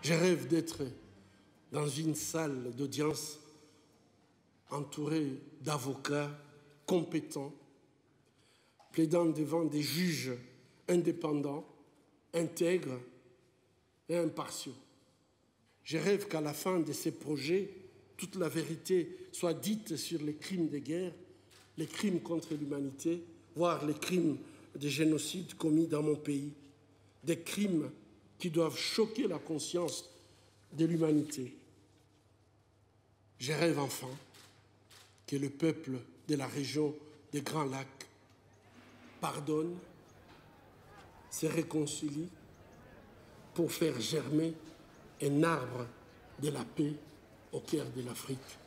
Je rêve d'être dans une salle d'audience entouré d'avocats compétents, plaidant devant des juges indépendants, intègres et impartiaux. Je rêve qu'à la fin de ces projets, toute la vérité soit dite sur les crimes de guerre, les crimes contre l'humanité, voire les crimes de génocide commis dans mon pays, des crimes qui doivent choquer la conscience de l'humanité. Je rêve enfin que le peuple de la région des Grands Lacs pardonne, se réconcilie pour faire germer un arbre de la paix au cœur de l'Afrique.